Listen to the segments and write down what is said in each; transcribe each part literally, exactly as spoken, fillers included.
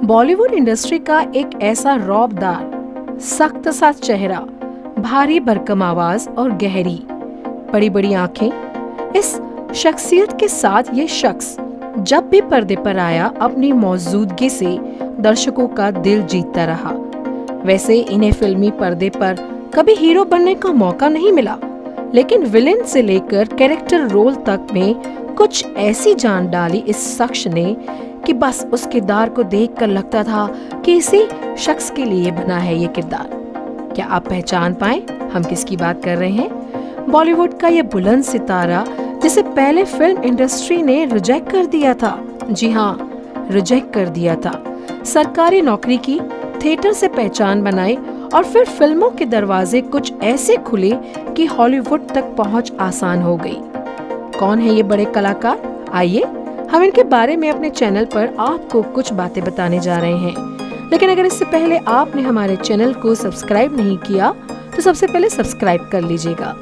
Bollywood industry का एक ऐसा रौबदार, सख्त सा चेहरा, भारी भरकम आवाज और गहरी बड़ी बड़ी आंखें। इस शख्सियत के साथ ये शख्स जब भी पर्दे पर आया अपनी मौजूदगी से दर्शकों का दिल जीतता रहा। वैसे इन्हें फिल्मी पर्दे पर कभी हीरो बनने का मौका नहीं मिला, लेकिन विलेन से लेकर कैरेक्टर रोल तक में कुछ ऐसी जान डाली इस शख्स ने कि बस उस किरदार को देखकर लगता था कि इसी शख्स के लिए बना है ये किरदार। क्या आप पहचान पाए हम किसकी बात कर रहे हैं? बॉलीवुड का ये बुलंद सितारा जिसे पहले फिल्म इंडस्ट्री ने रिजेक्ट कर दिया था। जी हाँ, रिजेक्ट कर दिया था। सरकारी नौकरी की, थिएटर से पहचान बनाई और फिर फिल्मों के दरवाजे कुछ ऐसे खुले कि हॉलीवुड तक पहुंच आसान हो गई। कौन है ये बड़े कलाकार? आइए हम इनके बारे में अपने चैनल पर आपको कुछ बातें बताने जा रहे हैं। लेकिन अगर इससे पहले आपने हमारे चैनल को सब्सक्राइब नहीं किया तो सबसे पहले सब्सक्राइब कर लीजिएगा।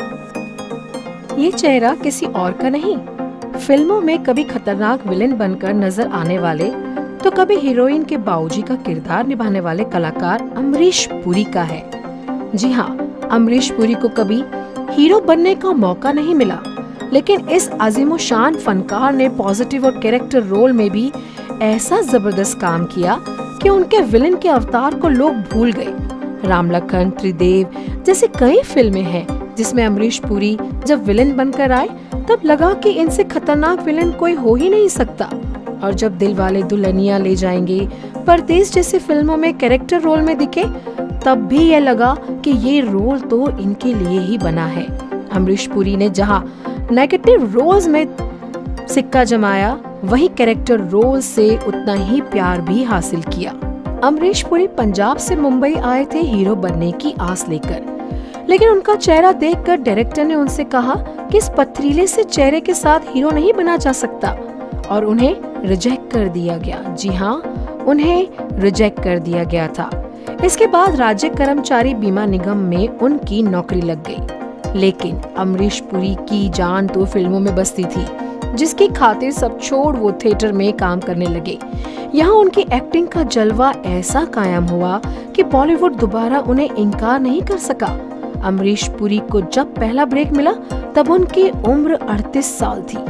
ये चेहरा किसी और का नहीं, फिल्मों में कभी खतरनाक विलेन बनकर नजर आने वाले तो कभी हीरोइन के बाबूजी का किरदार निभाने वाले कलाकार अमरीश पुरी का है। जी हाँ, अमरीश पुरी को कभी हीरो बनने का मौका नहीं मिला, लेकिन इस अजीमोशान फनकार ने पॉजिटिव और कैरेक्टर रोल में भी ऐसा जबरदस्त काम किया कि उनके विलेन के अवतार को लोग भूल गए। राम लखन, त्रिदेव जैसी कई फिल्में हैं जिसमें अमरीश पुरी जब विलेन बनकर आए तब लगा कि इनसे खतरनाक विलेन कोई हो ही नहीं सकता। और जब दिलवाले दुल्हनिया ले जाएंगे, परदेश जैसी फिल्मों में कैरेक्टर रोल में दिखे तब भी यह लगा कि ये रोल तो इनके लिए ही बना है। अमरीश पुरी ने जहां नेगेटिव रोल्स में सिक्का जमाया, वही कैरेक्टर रोल से उतना ही प्यार भी हासिल किया। अमरीश पुरी पंजाब से मुंबई आए थे हीरो बनने की आस लेकर, लेकिन उनका चेहरा देखकर डायरेक्टर ने उनसे कहा कि इस पथरीले से चेहरे के साथ हीरो नहीं बना जा सकता और उन्हें रिजेक्ट कर दिया गया। जी हाँ, उन्हें रिजेक्ट कर दिया गया था। इसके बाद राज्य कर्मचारी बीमा निगम में उनकी नौकरी लग गई, लेकिन अमरीश पुरी की जान तो फिल्मों में बसती थी, जिसकी खातिर सब छोड़ वो थिएटर में काम करने लगे। यहाँ उनकी एक्टिंग का जलवा ऐसा कायम हुआ कि बॉलीवुड दोबारा उन्हें इनकार नहीं कर सका। अमरीश पुरी को जब पहला ब्रेक मिला तब उनकी उम्र अड़तीस साल थी।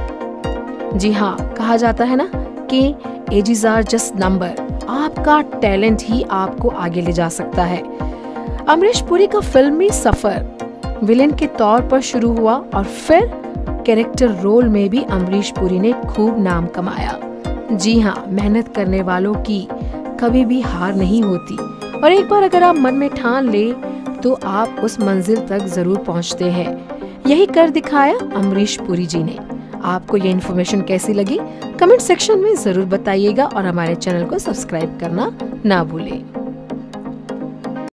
जी हाँ, कहा जाता है ना कि एजेस आर जस्ट नंबर। आपका टैलेंट ही आपको आगे ले जा सकता है। अमरीश पुरी का फिल्मी सफर विलेन के तौर पर शुरू हुआ और फिर कैरेक्टर रोल में भी अमरीश पुरी ने खूब नाम कमाया। जी हाँ, मेहनत करने वालों की कभी भी हार नहीं होती और एक बार अगर आप मन में ठान ले तो आप उस मंजिल तक जरूर पहुंचते हैं। यही कर दिखाया अमरीश पुरी जी ने। आपको ये इन्फॉर्मेशन कैसी लगी कमेंट सेक्शन में जरूर बताइएगा और हमारे चैनल को सब्सक्राइब करना ना भूलें।